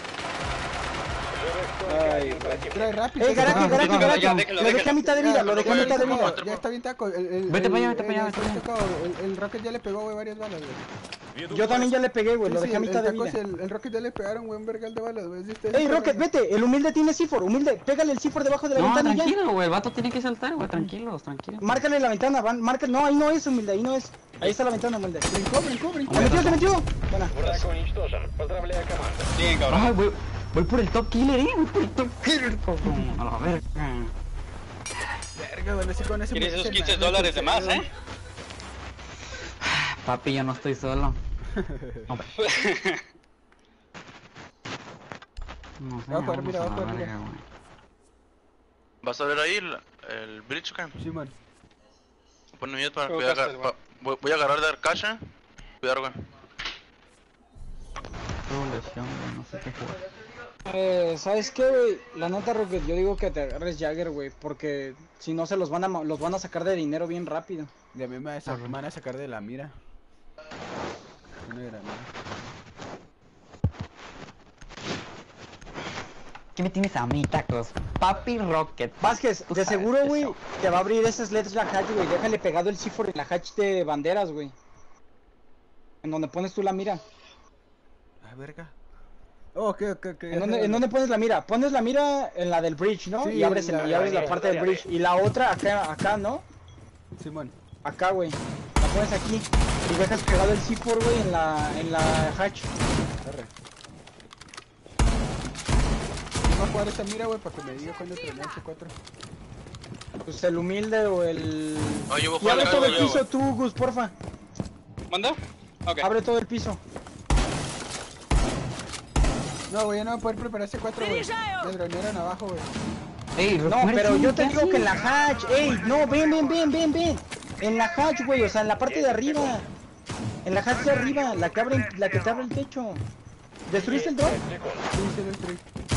Ay, Trae rápido. ¡Eh, garaje, Ah, garaje, ya, garaje! ya, déjalo, Lo dejé a déjalo. mitad de vida, lo dejé a Ya, mitad de ya, vida. ya. Ya está bien taco. El, el, Vete el- para allá, vete el- para allá, está vete bien para tocado. El, el Rocket ya le pegó, güey, varias balas, güey. Yo también ya le pegué, güey, Sí, lo sí, dejé a el, mitad el, de tacos, vida. el, el Rocket ya le pegaron, güey, un vergal de balas, güey. Este- ¡Ey, este- Rocket, vete! El humilde tiene C cuatro, humilde, pégale el C cuatro debajo de la No, ventana y ya. tranquilo, güey, el vato tiene que saltar, güey, tranquilos, tranquilos. Márcale la ventana, van, marca, no, ahí no es, humilde, ahí no es. Ahí está la ventana, humilde. Brincó, brincó, brincó. ¡Se metió, se metió! Buena. Враг уничтожен. Поздравляю команду. Bien, cabrón. Ay, güey, Voy por el top killer, eh. Voy por el top killer, cabrón. A la verga. Verga, bueno, ese con ese Tienes me esos dicen quince nada, dólares qué de más, pedo. ¿eh? Papi, yo no estoy solo. Hombre. No sé, Va a jugar, vamos mira, va a la jugar, verga, mira. güey. ¿Vas a ver ahí el, el bridge, Cam? Sí, man. Pon miedo para Juego voy a, caster, agar- güey. pa- voy, voy a agarrar de Arcacha. Cuidado, güey. Revolución, güey, no sé qué jugar. Eh, ¿sabes qué, güey? La neta, Rocket, yo digo que te agarres Jagger, güey, porque si no se los van a ma- los van a sacar de dinero bien rápido. Y a mí me, sa- me van a sacar de la mira. Una granada. ¿Qué me tienes a mí, tacos? Papi Rocket. Vázquez, Tú de sabes seguro, que güey, so- te va a abrir ese Sledge la hatch, güey. Déjale pegado el C cuatro en la hatch de banderas, güey. En donde pones tú la mira. Ah, verga. Oh, ok, ok, ok. ¿En dónde, ¿En dónde pones la mira? Pones la mira en la del bridge, ¿no? Sí, y abres, el- la- y abres la la- parte del bridge. Y la otra acá, acá, ¿no? Simón. Acá, güey. La pones aquí. Y dejas pegado el C cuatro, güey, en la, en la hatch. Arre. Voy a jugar esta mira, güey, para que me diga cuándo termina el C cuatro. Pues el humilde o el... Ah, yo voy a Y jugar abre la todo el yo, piso güey. tú, Gus, porfa. ¿Manda? Ok. Abre todo el piso. No, güey, ya no voy a poder preparar C cuatro, güey. Переезжаю! Me dronearon abajo, güey. Ey, No, muere pero aquí, yo te ¿qué digo que en la haces? hatch, ey, no, ven, ven, ven, ven, ven. En la hatch, güey, o sea, en la parte de arriba. En la hatch de arriba, la que abre, la que te abre el techo. ¿Destruiste el drone? Sí, se lo destruí.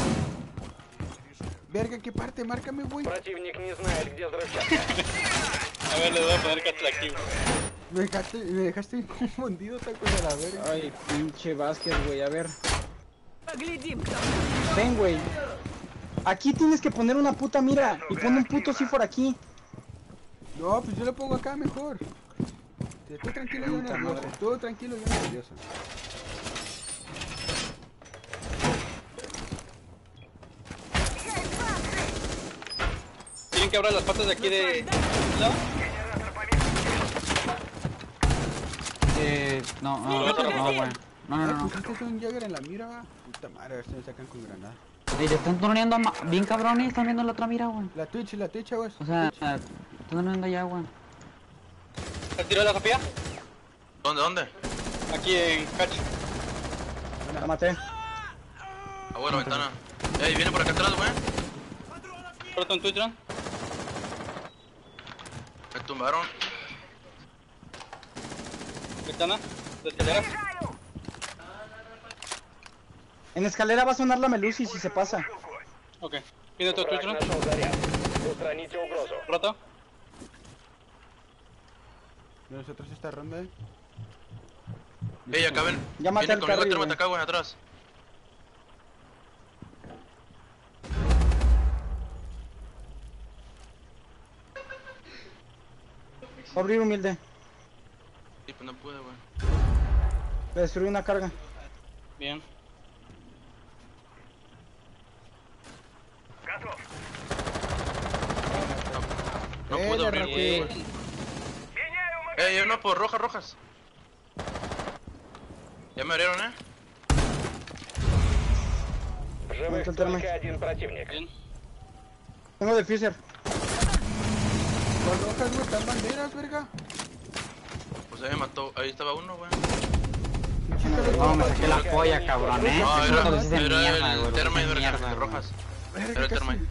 Verga, ¿qué parte? Márcame, güey. Противник не знает, где взрывчатка. A ver, le voy a poner caster aquí, güey. Me dejaste, me dejaste confundido, taco de la verga. Ay, pinche Vázquez, güey, a ver. Поглядим, кто там. Ven, güey. Aquí tienes que poner una puta mira y pon un puto C cuatro aquí. No, pues yo lo pongo acá mejor. Sí, tú tranquilo, yo Puta nervioso. madre. Tú tranquilo, yo nervioso. ¿Quieren que abra las patas de aquí de... ¿No? Eh, no, no, No, no, no, no, güey. No, no, Ay, no, no. pusiste un Jagger en la mira, va. Puta madre, a ver si me sacan con granada. Ey, te están troneando ma- bien cabrón y están viendo la otra mira, güey. La Twitch, la Twitch, güey. O sea, están troneando allá, güey. ¿El tiro de la Sofía? ¿Dónde, dónde? Aquí en Hatch. La maté. Ah, bueno, ventana. Ey, viene por acá atrás, güey. Pronto en Twitch, ¿no? Me tumbaron. Ventana. De escalera. En escalera va a sonar la Melusi si se pasa. Ok. Viene tu Twitch, Враг ¿no? нашел заряд. Устраните угрозу. Roto. De nosotros esta ronda, eh. Ey, acá ven. Ya maté Viene al conmigo, carry, tírame güey. acá, güey, atrás. Va a abrir humilde. Sí, pues no pude, güey. Le destruí una carga. Bien. No Eh, puedo le abrir. arranqué, Bien. güey. Ey, uno por rojas, rojas. Ya me abrieron, eh. В живых Вон контрольный. только один противник. Bien. Tengo defuser. Con rojas, güey, están banderas, verga. Pues ahí me mató. Ahí estaba uno, güey. No, me saqué la polla, cabrón, eh. No, Esas era, luces de era mierda, el güey, luces de termite, verga, mierda, de güey. rojas. Verga, Era el casi. termite.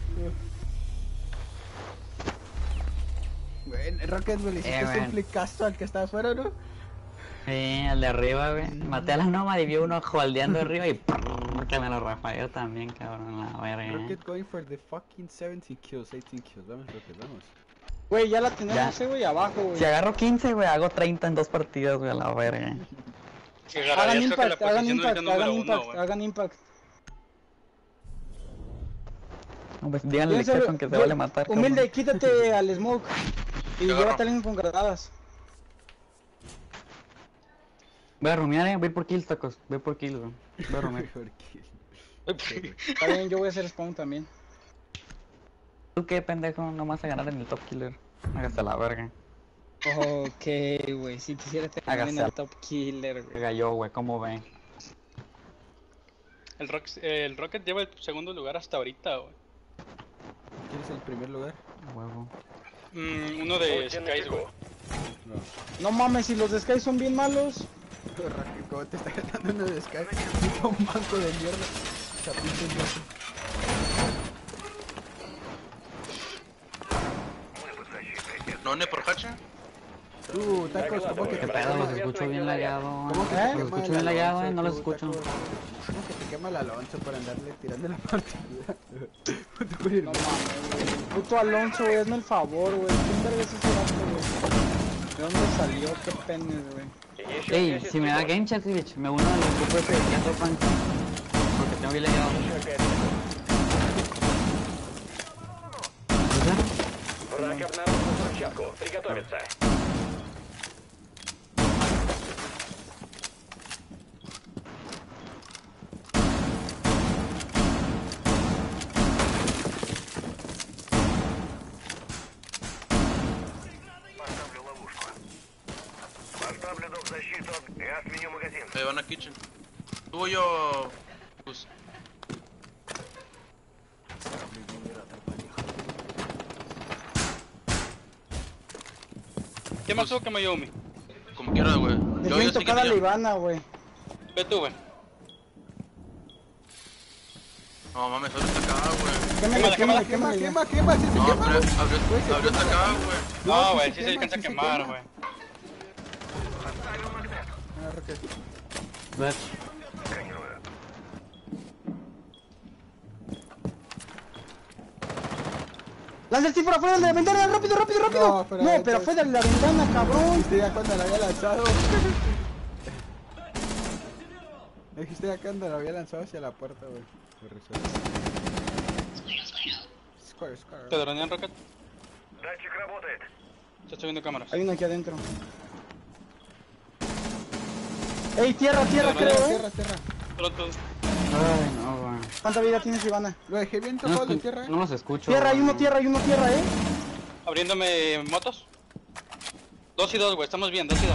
Güey, Rocket, güey, le hiciste Eh, un güey. flicazo al que estaba afuera, ¿no? Sí, el de arriba, güey. Maté a la nómada y vi uno holdeando arriba y prrrr, que me lo rafagueó también, cabrón, la verga. eh. Rocket going for the fucking seventeen kills, eighteen kills. Vamos, Rocket, vamos. Güey, ya la tenemos, Ya. eh, güey, abajo, güey. Si agarro quince, güey, hago treinta en dos partidas, güey, a la verga. Que Hagan agarraría creo que la impact, hagan posición impact, ahorita hagan número uno, impact, güey. hagan impact. No, pues díganle Piensa, que con que se güey, vale matar, cabrón. Humilde, quítate al smoke. Y Te agarro. llévate a alguien con granadas. Voy a rumear, eh, voy por kills, tacos. Voy por kills, güey. Voy a rumear. Mejor kill. Está bien, yo voy a hacer spawn también. ¿Tú qué, pendejo? No vas a ganar en el top killer. Hágase la verga. Ok, güey, si quisiera tener en Hágase el al- top killer, güey. Haga yo, güey, ¿cómo ve? El, Rock, el Rocket lleva el segundo lugar hasta ahorita, güey. ¿Quién es el primer lugar? Huevo. Mm, uno de Último Skies, güey. No. No mames, si los de Sky son bien malos. ¿Cómo te está ganando uno de Sky? Tipo un banco de mierda. Chapito en gato. ¿No ne por hacha? Uh, tacos, ¿cómo que ¿Qué te pedo? Los quema? escucho bien lagueado. ¿Cómo que ¿Eh? te Los quema escucho el bien laguado, Alonso, eh, no los tú, escucho. taco? ¿Cómo que te quema el Alonso por andarle tirando la partida? Puto con el- No mames, güey. Puto Alonso, güey, hazme el favor, güey. ¿Quién verga es ese vato, güey? ¿De dónde salió? Qué penes, güey. Еще Ey, десять si me da секунд. game chat, bitch, me uno al grupo ese de Clash of Clans. Porque tengo bien laguado. Еще пять секунд. Враг обнаружил взрывчатку. Приготовиться. Поставлю ловушку. Поставлю дом защиту. Я сменю магазин. Ahí van a kitchen. Tú y yo. Pues. ¿Qué más que Mayumi? Como quieras, güey. Me Yo tienen yo sí que tocada la te Ivana, güey. Ve tú, güey. No mames, solo está acá, güey. Quémale, Quémala, quémale, Quema, quémale. quema, quema, si se No, quema, pero güey. abrió, Güey, se abrió hasta quema. acá, güey. No, No, sí güey, se sí se quema, alcanza a sí se quemar, quema. güey. Ah, Rocket. Ver. ¡Lanza el cifra afuera de la ventana! ¡Rápido, rápido, rápido! No, No, pero pero, entonces- fue de la ventana, cabrón. Dijiste ya cuando la había lanzado. Me dijiste ya cuando la había lanzado hacia la puerta, güey. Square, square. ¿Te dronean, Rocket? Датчик работает. Ya estoy viendo cámaras. Hay uno aquí adentro. ¡Ey, tierra, tierra, Tierra, creo, eh! Tierra, tierra. Pronto. Ay, no, güey. ¿Cuánta vida tienes, Ivana? Lo dejé bien No, tocado de escu- tierra. no los escucho. Tierra, hay güey. uno tierra, hay uno tierra, eh. Abriéndome motos. Dos y dos, güey. Estamos bien, dos y dos.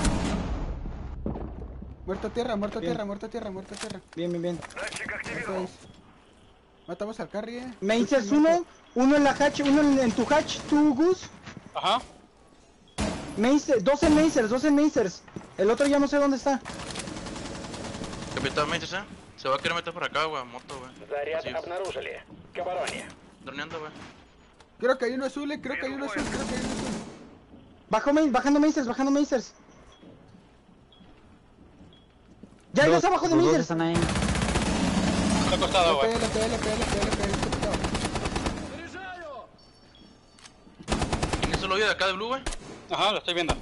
Muerto tierra, muerto Bien. tierra, muerto tierra, muerto tierra. Bien, bien, bien. Датчик Eso активирован. es. Matamos al carry, eh. Me dices uno, uno en la hatch, uno en, en tu hatch, tú, Gus. Ajá. Macer, dos en Macers, dos en Macers. El otro ya no sé dónde está. Capitán Maces, eh. Se va a querer meter por acá, güey. Moto, güey. Заряд Así es. обнаружили. К обороне. Droneando, güey. Creo que hay uno azul, eh. Creo que hay uno azul, creo que hay uno azul. Bajo, Ma- bajando Macers, bajando Macers. Ya, ya Dos- está abajo de los dos Macers. están ahí. Está acostado, Le güey. pegué, le pegué, le pegué, le pegué, le pegué, le pegué. ¿Quién es el hoyo de acá de Blue, güey? Ajá, lo estoy viendo.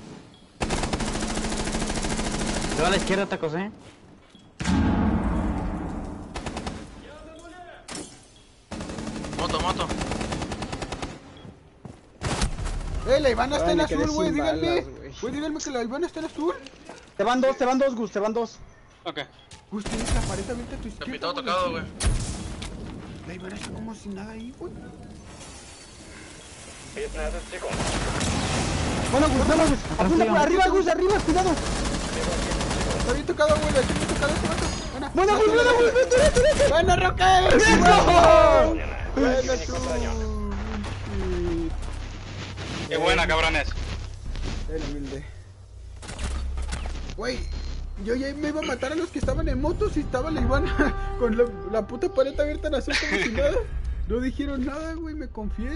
Te va a la izquierda, tacos, eh. Moto, moto. Eh, la Ivana está Ay, en me quedé azul, güey, sin díganme. balas, güey. Güey, díganme que la Ivana está en azul. Te van dos, te van dos, Gus, te van dos. Ok. Gus, tienes la pared abierta a tu izquierda. Capitán güey. tocado, güey. La Ivana está como sin nada ahí, güey. пятнадцать секунд. Bueno, Gus, vamos, Gus. Apunta, tío. arriba, Gus, arriba, cuidado. Está bien tocado, güey, la tiene tocado este vato. Buena. Buena, Gus, buena, Gus, vete, vete, vete. Buena, Rocket. Buena, Противник tú. устранен. Qué buena, cabrones. El humilde. Güey, yo ya me iba a matar a los que estaban en motos y estaba la Ivana con la, la puta pared abierta en azul como si nada. No dijeron nada, güey, me confié.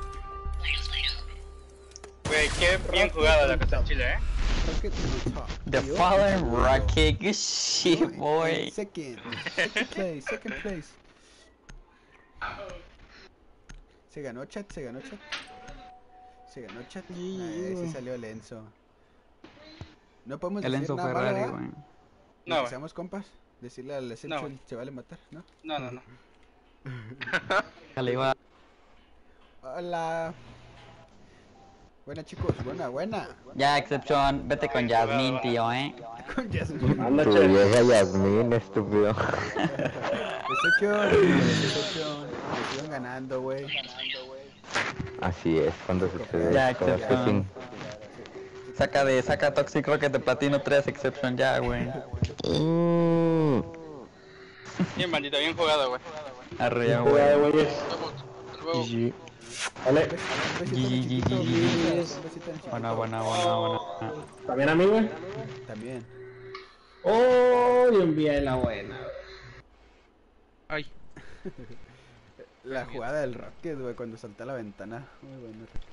Güey, qué bien jugada la Costa Chile, eh. Rocket on top. The Yo, fallen bro. rocket, good shit, No, boy. Second. Second place, second place. Se ganó chat, se ganó chat. Se ganó chat. Ay, se salió el Enzo. No podemos El decir Enzo nada Ferrari, malo, güey. ¿verdad? No, Que güey. seamos compas. Decirle al Essential güey. se vale matar, ¿no? No, no, no. Dale, iba. Hola. Buena chicos, buena, buena. Ya, Exception, vete con Yasmin, tío, eh. Con Yasmin. Tu vieja Yasmin, estúpido. Exception, Exception. Me siguen ganando, güey. Así es, cuando sucede Ya, esto, es que Exception. sí. Saca de, saca Toxic Rocket de Platino tres, Exception, ya, güey. Mm, Bien, bandita, bien jugada, güey. Arre, ya, Jugada, güey. güeyes. Nos vemos. Hasta luego. G G. Vale. Un besito G, en el G, chiquito, G, un G, besito, G. un besito en el chiquito. Buena, buena, buena, buena. ¿También a mí, güey? También. Oh, y envié la buena. Ay. La jugada del Rocket, güey, cuando saltó a la ventana. Muy bueno, Rocket.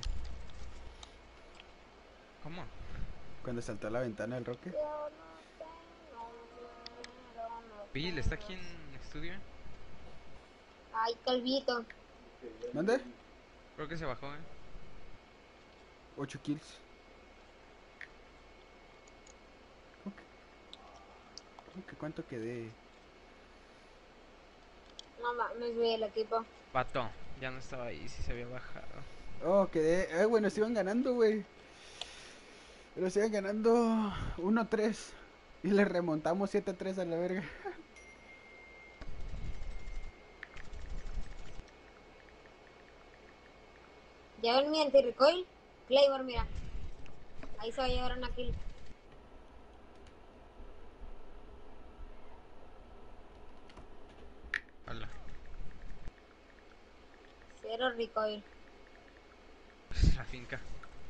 ¿Cómo? Cuando saltó a la ventana el Rocket. Bill, ¿está aquí en estudio? Ay, Calvito. ¿Mande? Creo que se bajó, eh. ocho kills. ¿Cómo que, cómo que cuánto quedé? No mames, güey, el equipo. Pato, ya no estaba ahí, sí se había bajado. Oh, quedé. Eh, güey, nos iban ganando, güey. Nos iban ganando uno tres. Y le remontamos siete tres a la verga. Ya ven mi anti-recoil. Claymore, mira. Ahí se va a llevar una kill. Hola. Cero recoil. La finca.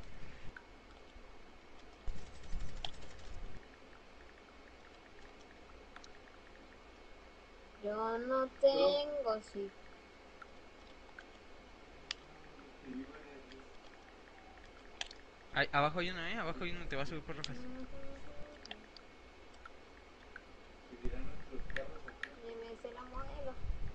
Yo no tengo, sí. Ay, abajo hay uno, eh. Abajo hay uno, te va a subir por rojas. Ni me sé la modelo.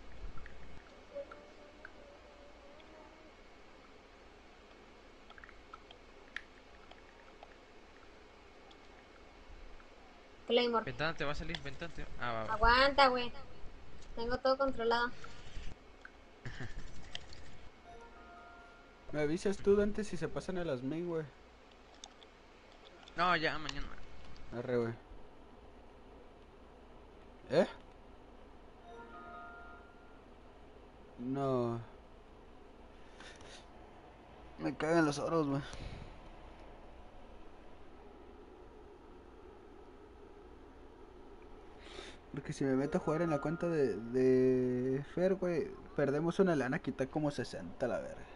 Claymore. Ventana te va a salir, ventana te... Ah, va, va. Aguanta, güey. Tengo todo controlado. Me avisas tú, Dante, si se pasan a las main, güey. No, ya, mañana. Arre, güey. ¿Eh? No. Me cagan los oros, güey. Porque si me meto a jugar en la cuenta de, de Fer, güey, perdemos una lana, quita como sesenta, la verga.